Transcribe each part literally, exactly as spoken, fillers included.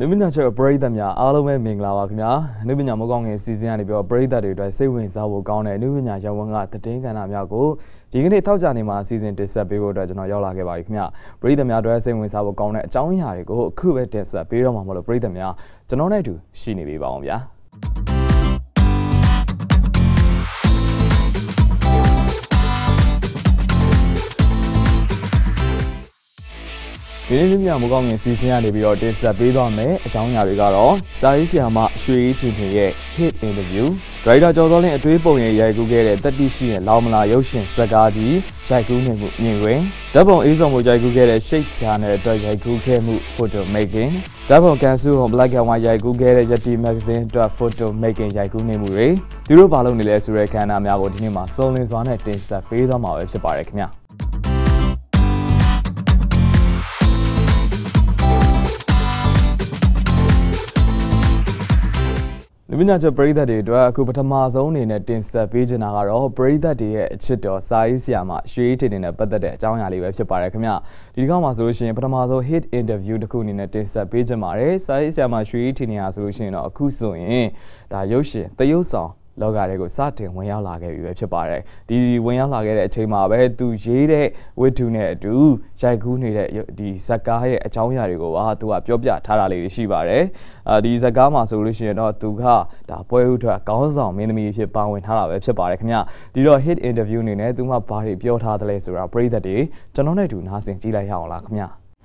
လူမညာချေပရိသတ်များအားလုံးပဲမင်္ဂလာပါခင်ဗျာလူမညာမကောင်းငယ်စီစဉ်ရနေပြီးတော့ပရိသတ်တွေအတွက်စိတ်ဝင်စားဖို့ကောင်းတဲ့လူမညာရဝန်းကသတင်းကဏ္ဍများကိုဒီကနေ့ထောက်ကြနေမှာစီစဉ်တင်ဆက်ပေးဖို့အတွက်ကျွန်တော်ရောက်လာခဲ့ပါပြီခင်ဗျာပရိသတ်များအတွက်စိတ်ဝင်စားဖို့ကောင်းတဲ့အကြောင်းအရာတွေကိုအခုပဲတင်ဆက်ပေးတော့မှာမလို့ပရိသတ်များကျွန်တော်နဲ့အတူရှိနေပြီပါအောင်ဗျာဒီနေ့မြမကောင်းငင်စီစဉ်ရနေပြီးတော့တင်ဆက်ပေးသွားမယ်အကြောင်းအရာတွေကတော့စာရေးဆရာမရွှေထင်ထင်ရဲ့ hit interview ဒရိုက်တာကျော်စောလင်းအတွေးပုံရဲ့ရိုက်ကူးခဲ့တဲ့တက်တိရှိရင်လောင်မလာရုပ်ရှင်ဇာတ်ကားကြီးရိုက်ကူးနေမှုမြင်တွင်ဓာတ်ပုံအေးဆောင်မှုရိုက်ကူးခဲ့တဲ့ Shake Channel အတွက်ရိုက်ကူးခဲ့မှု photo making ဓာတ်ပုံကန်ဆူဟွန် black and white ရိုက်ကူးခဲ့တဲ့ Yeti magazine အတွက် photo making ရိုက်ကူးနေမှုတွေသူတို့ဘာလုပ်နေလဲဆိုတဲ့ခန္ဓာများကိုဒီနေ့မှာစုံလင်စွာနဲ့တင်ဆက်ပေးသွားမှာပဲဖြစ်ပါတယ်ခင်ဗျာလူမညာချပရိသတ်တွေအတွက်အခုပထမဆုံးအနေနဲ့တင်ဆက်ပေးချင်တာကတော့ပရိသတ်တွေရဲ့အချစ်တော်စာရေးဆရာမရွှေထင်ထင်နဲ့ပတ်သက်တဲ့အကြောင်းအရာလေးပဲဖြစ်ပါတယ်ခင်ဗျဒီကောက်မှာဆိုလို့ရှိရင်ပထမဆုံး hit interview တစ်ခုအနေနဲ့တင်ဆက်ပေးချင်ပါတယ်စာရေးဆရာမရွှေထင်ထင်ဟာဆိုလို့ရှိရင်တော့အခုဆိုရင်ဒါရုပ်ရှင်သရုပ်ဆောင်လောကတွေကိုစတင်ဝင်ရောက်လာခဲ့ပြီပဲဖြစ်ပါတယ်ဒီဝင်ရောက်လာခဲ့တဲ့အချိန်မှာပဲသူရေးတဲ့ဝတ္ထုနဲ့အတူရိုက်ကူးနေတဲ့ဒီဇာတ်ကားရဲ့အကြောင်းအရာတွေကိုပါသူကပြောပြထားတာလေးရှိပါတယ်အဲဒီဇာတ်ကားမှာဆိုလို့ရှိရင်တော့သူကဒါပွဲဥထွက်ခေါင်းဆောင်မင်းသမီးဖြစ်ပါဝင်ထားတာပဲဖြစ်ပါတယ်ခင်ဗျဒီတော့ hit interview အနေနဲ့သူမှဘာတွေပြောထားသလဲဆိုတာပရိသတ်တွေကျွန်တော်နဲ့အတူနားဆင်ကြည့်လိုက်ရအောင်လားခင်ဗျ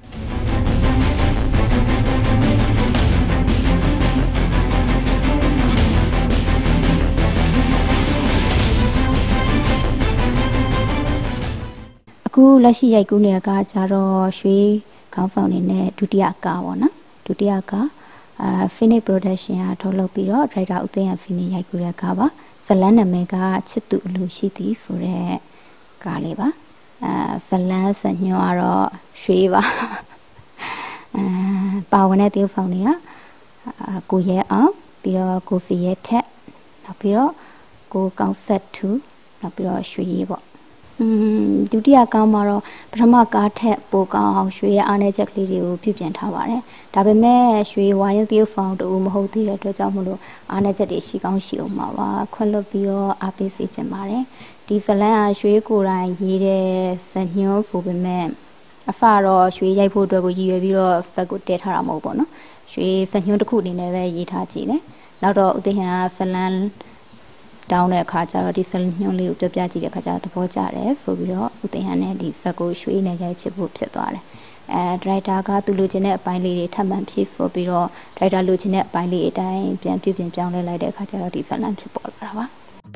အခုလက်ရှိရိုက်ကူးနေတဲ့ကားကြတော့ရွှေခေါင်းဆောင်နေနဲ့ဒုတိယကားပေါ့နော်ဒုတိယကားအာ Phoenix Production ကထုတ်လုပ်ပြီးတော့ Director ဦးသိန်းရ Phoenix ရိုက်ကူးတဲ့ကားပါဇလန်းနာမည်ကချစ်သူအလိုရှိသည်ဆိုတဲ့ကားလေးပါအာဇလန်းစညွှန်းကတော့ရွှေပါအာပါဝင်တဲ့တရုတ်ဆောင်တွေကကိုရဲအောင်ပြီးတော့ကိုဖီရဲထက်နောက်ပြီးတော့ကိုကောင်းဆက်သူနောက်ပြီးတော့ရွှေရေးပေါ့อืมဒုတိယကားမှာတော့ပထမကားထက်ပိုကောင်းအောင်ရွှေရဲ့အားနည်းချက်ကလေးတွေကိုပြုပြင်ထားပါတယ်ဒါပေမဲ့ရွှေဝိုင်းသီးဖောင်တူမဟုတ်သေးတဲ့အတွက်ကြောင့်မလို့အားနည်းချက်တွေရှိကောင်းရှိအောင်ပါပါခွင့်လွတ်ပြီးတော့အားပေးစေချင်ပါတယ်ဒီဖလန်ကရွှေကိုယ်တိုင်ရေးတဲ့ဖညွန်းဖို့ပေမဲ့အဖတော့ရွှေရိုက်ဖို့အတွက်ကိုရည်ရွယ်ပြီးတော့ဖက်ကိုတည်ထားတာမဟုတ်ပေါ့နော်ရွှေဖညွန်းတစ်ခုအနေနဲ့ပဲရေးထားကြည့်တယ်နောက်တော့ဥသိဟန်ကဖလန်တောင်းတဲ့အခါကျတော့ဒီ film ညွှန်းလေးကိုပြပြကြည့်တဲ့အခါကျတော့သဘောကျတယ်ဆိုပြီးတော့ဦးသိန်းဟန်နဲ့ဒီ fat ကိုရွှေနဲ့ရိုက်ဖြစ်ဖို့ဖြစ်သွားတယ်အဲ director ကသူလိုချင်တဲ့အပိုင်းလေးတွေထပ်မံဖြည့်ဖို့ပြီးတော့ director လိုချင်တဲ့အပိုင်းလေးအတိုင်းပြန်ပြပြင်ပြောင်းလဲလိုက်တဲ့အခါကျတော့ဒီ film ဖြစ်ပေါ်လာတာပါ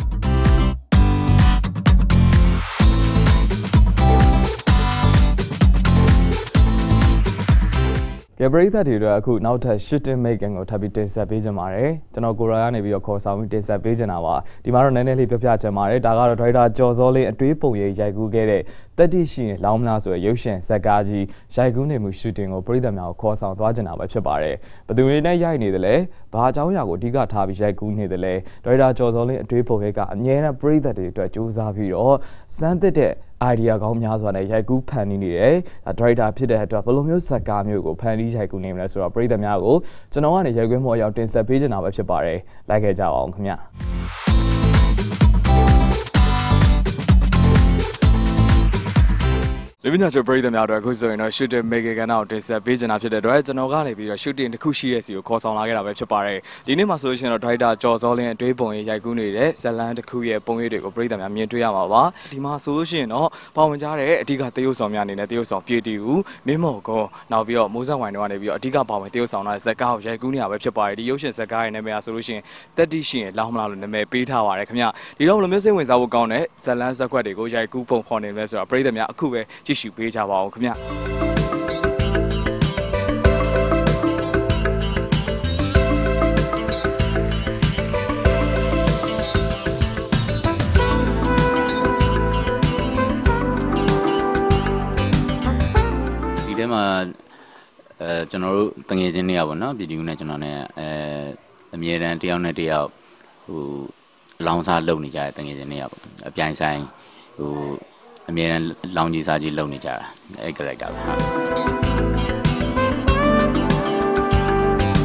ကဲပရိသတ်တွေအတွက်အခုနောက်ထပ် shooting making ကိုထပ်ပြီးတင်ဆက်ပေးကြပါမယ်ကျွန်တော်ကိုရာကနေပြီးတော့ခေါ်ဆောင်ပြီးတင်ဆက်ပေးချင်တာပါဒီမှာတော့နည်းနည်းလေးပြပြချင်ပါတယ်ဒါကတော့ဒရိုက်တာကျော်စောလင်းအတွေးပုံရိပ်ရိုက်ကူးခဲ့တဲ့တက်တိရှိရင်လောင်းမလားဆိုတဲ့ရုပ်ရှင်ဇာတ်ကားကြီးရိုက်ကူးနေမှု shooting ကိုပရိသတ်များကိုခေါ်ဆောင်သွားချင်တာပဲဖြစ်ပါတယ်ဘယ်သူတွေနဲ့ရိုက်နေသလဲဘာအကြောင်းအရာကိုအဓိကထားပြီးရိုက်ကူးနေသလဲဒရိုက်တာကျော်စောလင်းအတွေးပုံရိပ်ကအမြဲတမ်းပရိသတ်တွေအတွက်ကြိုးစားပြီးတော့စမ်းသစ်တဲ့ idea ကောင်းများစွာနဲ့ရိုက်ကူးဖန်တီးနေတယ်ဒါဒရိုက်တာဖြစ်တဲ့အတွက်ဘယ်လိုမျိုးဇာတ်ကားမျိုးကိုဖန်တီးရိုက်ကူးနေမလဲဆိုတော့ပရိသတ်များကိုကျွန်တော်ကနေရိုက်ကွင်းမော်ရောက်တင်ဆက်ပေးချင်တာပဲဖြစ်ပါတယ်လိုက်ခဲ့ကြပါအောင်ခင်ဗျလူမညာချပရိသတ်များတို့အခုဆိုရင်တော့ shooting making ကဏ္ဍကိုတင်ဆက်ပေးချင်တာဖြစ်တဲ့အတွက်ကျွန်တော်ကနေပြီးတော့ shooting တစ်ခုရှိတဲ့စီကိုခေါ်ဆောင်လာခဲ့တာပဲဖြစ်ပါတယ်ဒီနေ့မှာဆိုလို့ရှိရင်တော့ director ကျော်စောလင်းအတွေးပုံရေးရိုက်ကူးနေတဲ့ဇလန်းတစ်ခုရဲ့ပုံရိပ်တွေကိုပရိသတ်များမြင်တွေ့ရမှာပါဒီမှာဆိုလို့ရှိရင်တော့ပါဝင်ကြတဲ့အဓိကသရုပ်ဆောင်များအနေနဲ့သရုပ်ဆောင်ပြည်တီဦးမင်းမော်ကောနောက်ပြီးတော့မိုးဆက်ဝိုင်တို့ကနေပြီးတော့အဓိကပါဝင်သရုပ်ဆောင်တဲ့ဇာတ်ကားကိုရိုက်ကူးနေတာပဲဖြစ်ပါတယ်ဒီရုပ်ရှင်ဇာတ်ကားရဲ့နာမည်ကဆိုလို့ရှိရင်တက်တိရှိရင်လောင်းမလားလို့နာမည်ပေးထားပါတယ်ခင်ဗျဒီတော့ဘယ်လိုမျိုးစိတ်ဝင်စားဖို့ကောင်းတဲ့ဇလန်းဇက်ခွက်တွေကိုရိုက်ကူးပုံဖော်နေလဲဆိုတာပရိသတ်များအခုပဲကြည့်ရှုပေးကြပါဦးခင်ဗျဒီထဲမှာအဲကျွန်တော်တို့တငယ်ချင်းတွေကပေါ့နော်ပြည်သူနဲ့ကျွန်တော်နဲ့အဲအမြဲတမ်းတယောက်နဲ့တယောက်ဟိုလောင်စားလုပ်နေကြတဲ့တငယ်ချင်းတွေကပေါ့အပြိုင်ဆိုင်ဟိုအမြဲတမ်းလောင်ကြီးစားကြီးလုပ်နေကြတာအဲ character ပါ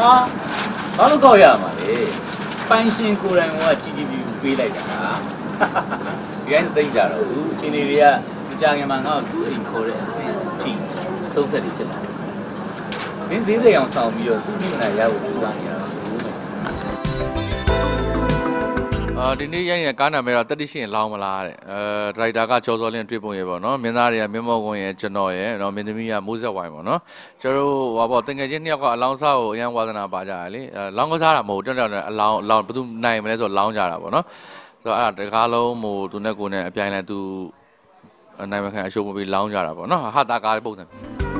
啊，ဘာလို့ကောက်ရမှာလဲပိုင်ရှင်ကိုယ်တိုင်ကជីជីပြူပေးလိုက်တာဟာဒီတိုင်းသိမ့်ကြတော့ဘူးအချင်းလေးတွေကမကြခင်မှာငါ့ကိုသူ့အိမ်ခေါ်တဲ့အဆင့်အထိအဆုံးဖြတ်နေဖြစ်လာမင်းဈေးတွေအောင်ဆောင်ပြီးတော့သူ့မိမနာရဖို့ကြိုးစားနေရတာအာဒီနေ့ရိုက်နေတဲ့ကားနာမည်တော့တက်တိရှင်လောင်းမလားတဲ့အဲဒရိုက်တာကကျော်စောလင်းတွေ့ပုံရဲ့ပေါ့နော်မင်းသားတွေကမင်းမောကွန်ရဲ့ကျွန်တော်ရဲ့နော်မင်းသမီးကမိုးဆက်ဝိုင်းပေါ့နော်ကျွန်တော်တို့ဟောပေါ့တကယ်ချင်းနှစ်ယောက်ကအလောင်းစားကိုအရန်ဝါသနာပါကြတယ်လေအဲလောင်းကစားတာမဟုတ်တောက်တောက်နဲ့အလောင်းအလောင်းဘယ်သူနိုင်မလဲဆိုတော့လောင်းကြတာပေါ့နော်ဆိုတော့အဲ့ဒါတကားလုံးမို့သူနဲ့ကိုနဲ့အပြိုင်လဲသူနိုင်မခံအရှိုးမပြီးလောင်းကြတာပေါ့နော်ဟာတာကားပုံစံ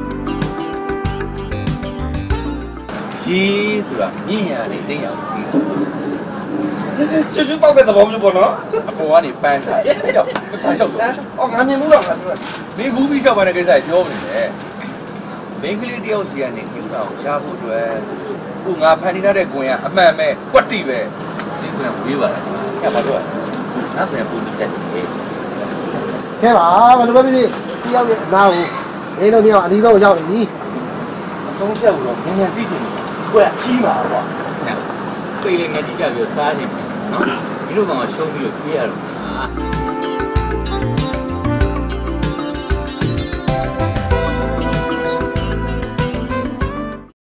ရေးဆိုတာမြင့်ရနေတိတ်အောင်စီးချွတ်ချွတ်ပေါက်တဲ့သဘောမျိုးပေါ့နော်အပေါ်ကနေပန်းထားရဲ့ရောက်ပန်းလျှောက်တော့အော်ငါမြင်မှုတော့ငါပြောမင်းဘူးပြီးလျှောက်ပါတဲ့ကိစ္စပြောနေတယ်မင်းကလေးတယောက်စီကနေကျူတာကိုရှားဖို့အတွက်ဆိုလို့ခုငါဖန်တီးထားတဲ့ကွင်ကအမှန်ပဲကွက်တိပဲဒီကွင်ကဝေးပါလားကဲပါတော့ငါပြန်ပူပြီးဆက်တယ်ခဲပါဘယ်လိုပဲဖြစ်ဖြစ်တယောက်ရဲ့အနာကိုမင်းတို့တယောက်အနည်းဆုံးရောက်နေပြီအဆုံးဖြတ်လို့တော့ငញ្ញသိချင်တယ်ကွက်ကြီးပါကွာပိတ်လေးငယ်ကြီးကြပြီးစားချင်တယ်နော်ဒီလိုကောင်ကရှုံးပြီးတော့ကျွေးရတော့